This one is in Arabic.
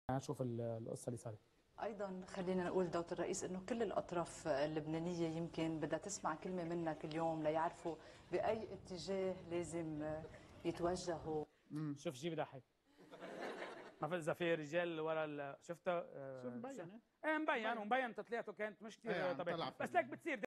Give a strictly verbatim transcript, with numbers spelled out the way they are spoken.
اشوف القصه اللي صارت. ايضا خلينا نقول دوله الرئيس انه كل الاطراف اللبنانيه يمكن بدها تسمع كلمه منك اليوم ليعرفوا باي اتجاه لازم يتوجهوا. امم شوف شيء بضحك. ما في اذا في رجال ورا ال... شفته. شوف آه مبين. ايه مبين ومبين تطليعته كانت مش ايه كثير عم طبيعيه، طلع بس في لك بتصير